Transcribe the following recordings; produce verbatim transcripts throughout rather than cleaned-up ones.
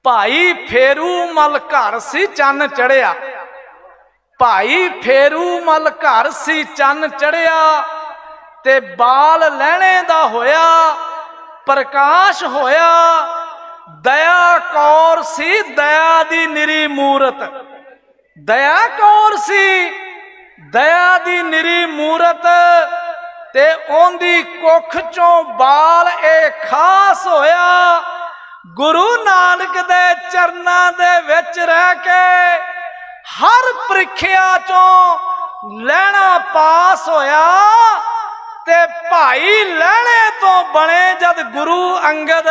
भाई फेरू मल घर सी चन्न चढ़िया, भाई फेरू मल घर सी चन्न चढ़िया, ते बाल लहणे दा होया प्रकाश होया। दया कौर सी दया दी निरी मूरत, दया कौर सी दया दी निरी मूरत, ते ओंदी कुख चों बाल ए खास होया। गुरु नानक दे चरनां दे विच रह के हर प्रीखिया चों लहना पास होया। ते भाई लहणे तो बने जद गुरु अंगद,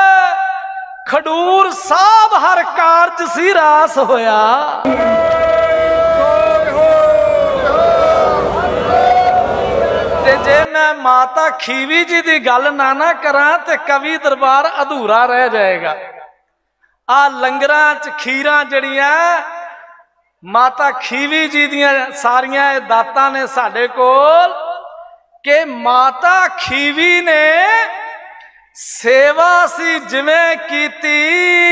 खडूर साहब हर कारज सी रास होया। ते जे मैं माता खीवी जी की गल ना ना करा ते कवि दरबार अधूरा रह जाएगा। आ लंगरां च खीरां जड़ियां माता खीवी जी दियां सारियां दातां ने साडे कोल, के माता खीवी ने सेवा सी जिवें कीती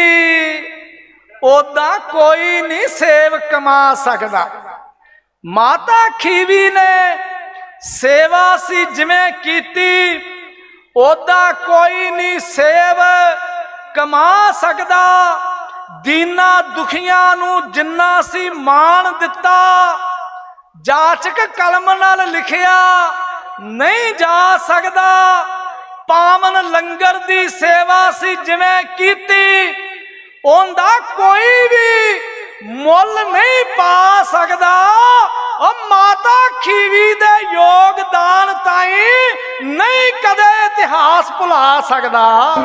ओदा कोई नहीं सेव कमा सकदा। माता खीवी ने सेवा सी जिवें कीती ओदा कोई नहीं सेव कमा सकदा। दीना दुखियां नू जिन्ना सी मान दिता, जाचक कलम नाल लिखिया नहीं जा सकदा। पावन लंगर दी सेवा सी जिवें कीती ओंदा कोई भी मुल नहीं पा सकदा। और माता खीवी दे योगदान ताई नहीं कदे इतिहास भुला सकदा।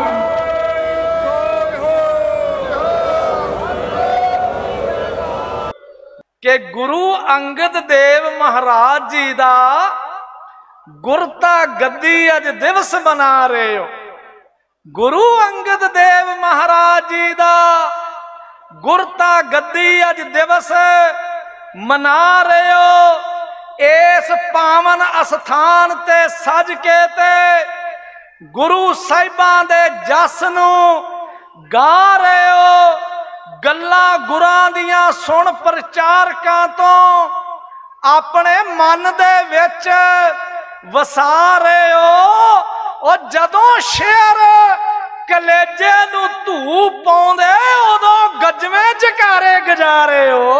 कि गुरु अंगद देव महाराज जी दा गुरता गद्दी अज दिवस मना रहे हो। गुरु अंगद देव महाराज जी दा गुरता गद्दी अज दिवस मना रहे हो। इस पावन अस्थान ते सज के ते गुरु साहिबां दे जस नू गा रहे हो। गल्लां गुरां दियां सुन प्रचारकां तो अपने मन दे विच वसा रहे हो। और जदों शेर कलेजे नू धू पाउंदे उदों गजवें जकारे गजा रहे हो।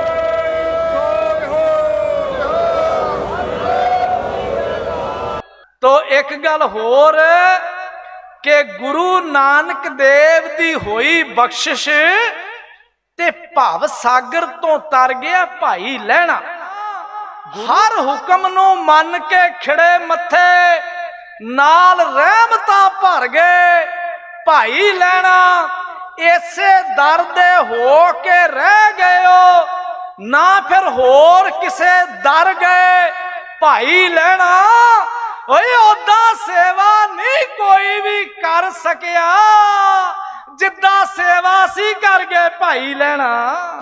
तो एक गल होर के गुरु नानक देव दी होई बख्शिश ते भव सागर तो तर गया भाई लहणा। हर हुक्म नू मन के खिड़े मथे नाल रहमतां भर गए भाई लहणा। इसे दर दे हो के रह गए हो ना फिर होर किसे दर गए भाई लहणा। ओए ओदा सेवा नहीं कोई भी कर सकिया जिद्दां सेवा सी कर गए भाई लहणा।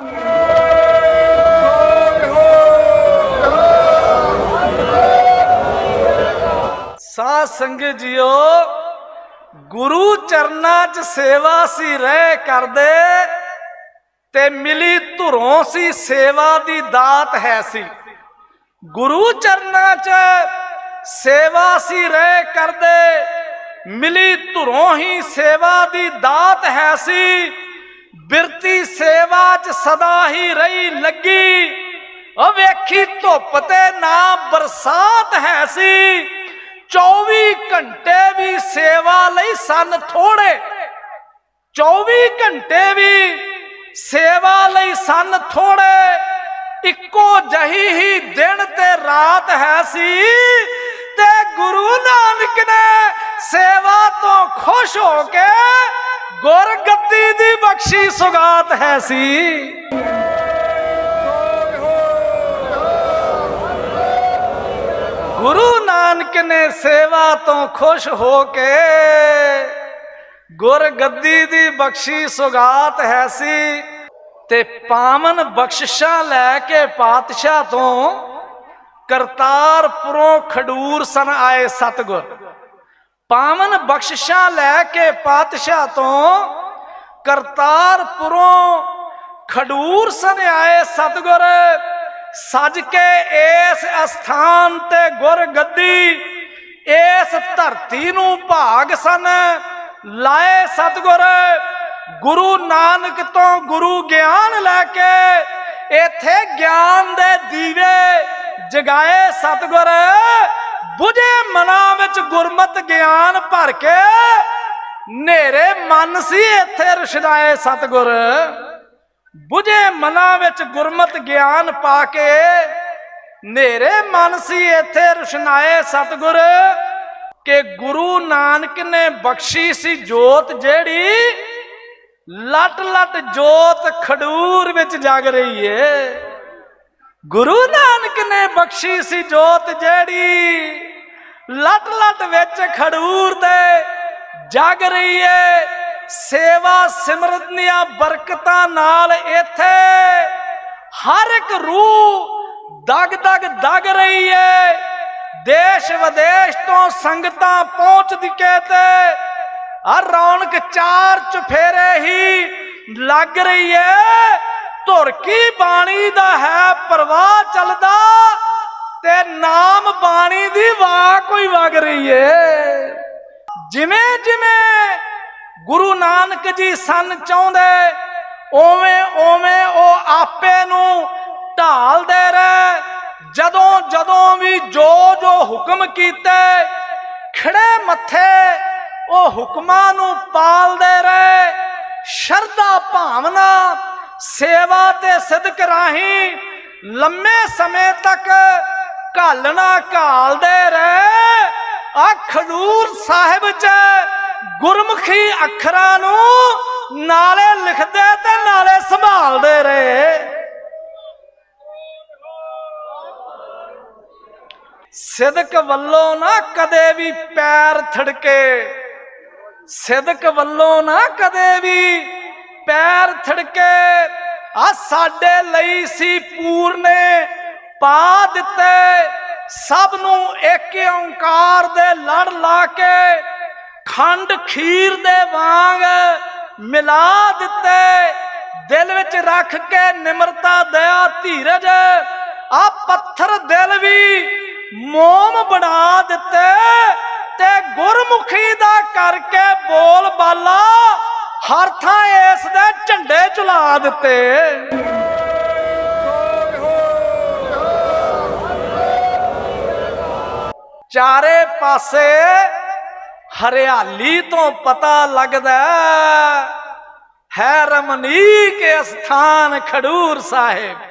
साध संगत जियो गुरु चरना च सेवा सी रह कर दे ते मिली धुरों सी सेवा दी दात है सी। गुरु चरना च सेवा सी रह कर दे मिली धुरों ही सेवा दी दात है सी। बिरती सेवा च सदा ही रही लगी ओ वेखी धुप ते ना बरसात है सी। चौबी घंटे भी सेवा लई सन थोड़े, चौबी घंटे भी सेवा लई सन थोड़े। इक्को जही ही दिन ते रात है सी ते गुरु नानक ने सेवा तो खुश होके गुर गद्दी दी बख्शी सुगात है सी। गुरु नानक ने सेवा तो खुश होके गुर गद्दी दी बख्शी सुगात है सी। ते पावन बख्शिशा लैके पातशाह तो करतारपुरों खडूर सन आए सतगुर। पावन बख्शिशा लैके पातशाह तो करतारपुरों खडूर सन आए सतगुर, सज के इस अस्थान ते गुर गद्दी, इस धरती नूं भाग सन लाए सतगुर। गुरु नानक तो गुरु ज्ञान लैके इत्थे ज्ञान दे दीवे जगाए सतगुर। बुझे मना विच गुरमत ज्ञान भर के, नेरे मन सी इत्थे रुशनाए सतगुर। बुझे मना विच गुरमत ज्ञान पाके, नेरे मन सी इत्थे रुशनाए सतगुर। के गुरु नानक ने बख्शी सी जोत जेड़ी, लट लट जोत खडूर विच जग रही है। गुरु नानक ने बख्शी सी जोत जेड़ी, लट लट विच खडूर दे जग रही है। सेवा सिमरत दियां बरकतां नाल इत्थे हर एक रूह दग दग दग रही है। देश विदेश तो संगतां पहुंच दिखे ते हर रौनक चार चुफेरे ही लग रही है। धुरकी बाणी दा है प्रवाह चलदा, ते नाम बाणी दी वाह कोई वग रही है। जिमें जिमें गुरु नानक जी सन चाहुंदे, ओवें ओवें ओ आपे नूं ढाल दे रहे। जदों जदों भी जो जो हुक्म कीते, खड़े मत्थे ओ हुक्मां नूं पाल दे रहे। शरधा भावना सेवा ते सिदक राही लम्मे समय तक घालना घाल दे रहे। आ खडूर साहिब च गुरमुखी अखरां नूं नाले लिखदे ते नाले संभालदे रहे। सिदक वल्लों ना कदे भी पैर थड़के, सिदक वल्लों ना कदे भी पैर थड़के। आ साडे लई सी पूरने पा दिते, सब नूं एक ओंकार दे लड़ ला के खंड खीर दे वांग मिला दिते। दिल विच रख के निमरता दया धीरज, आ पत्थर दिल भी मोम बना दिते। ते गुरमुखी दा करके बोल बाला हर थां इस दे झंडे चला दिते। चारे पासे हरियाली तो पता लगदा है रमणीक स्थान खडूर साहिब।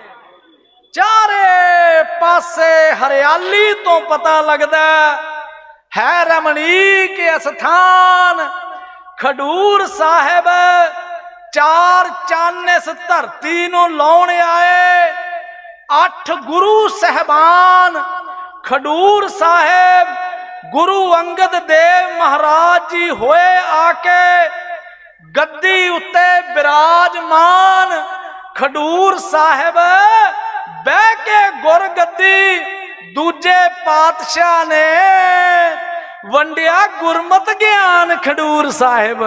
चारे पासे हरियाली तो पता लगदा है रमणीक स्थान खडूर साहिब। चार चन्न इस धरती नूं लाउण आए, अठ गुरु साहबान खडूर साहिब। गुरु अंगद देव महाराज जी होए आके गद्दी उत्ते विराजमान। खडूर साहिब बह के गुर गद्दी दूजे पातशाह ने वंडिया गुरमत ज्ञान खडूर साहिब।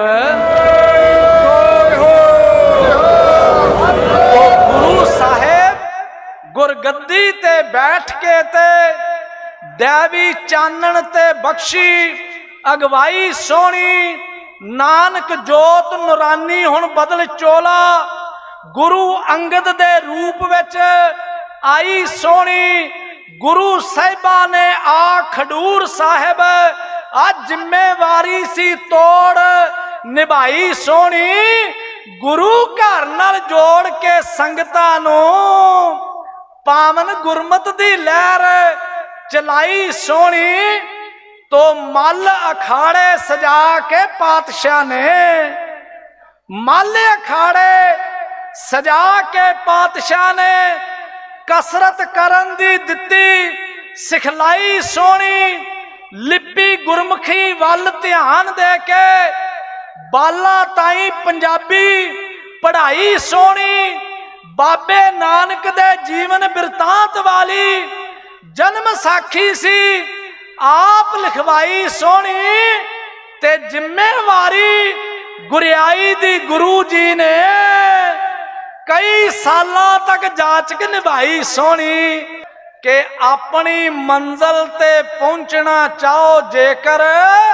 गुरु साहिब गुरगद्दी ते बैठ के ते दैवी चानन ते बख्शी अगवाई सोहनी। नानक जोत नूरानी हुण बदल चोला, गुरु अंगद दे रूप विच आई सोहनी। गुरु साहिबा ने आ खडूर साहिब आ जिम्मेवारी सी तोड़ निभाई सोहनी। गुरु घर नाल जोड़ के संगतां नूं पावन गुरमत दी लहर चलाई सोहनी। तो मल अखाड़े सजा के पातशाह ने, मल अखाड़े सजा के पातशाह ने कसरत करन दी दित्ती सिखलाई सोहनी। लिपि गुरमुखी वल ध्यान दे के बाला ताई पंजाबी पढ़ाई सोहनी। बाबे नानक दे जीवन बिरतांत वाली जन्म साखी सी आप लिखवाई सोहनी। ते जिम्मेवारी गुरियाई दी गुरु जी ने कई सालों तक जांच निभाई सोनी कि अपनी मंजिल ते पहुंचना चाहो जेकर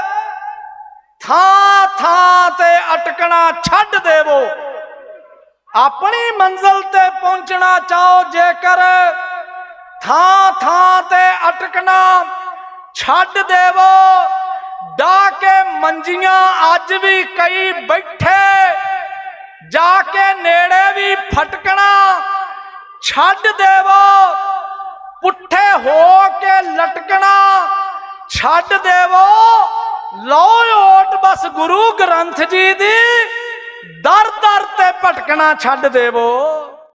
थां थां ते अटकना छड्ड देवो। अपनी मंजिल ते पहुंचना चाहो जेकर थां थां ते अटकना छड्ड देवो। डाह के मंजियां अज भी कई बैठे, जाके नेड़े भी फटकना छड्ड देवो। पुट्ठे हो के लटकना छड्ड देवो। लो ओट बस गुरु ग्रंथ जी दी दर दर ते भटकना छड्ड देवो।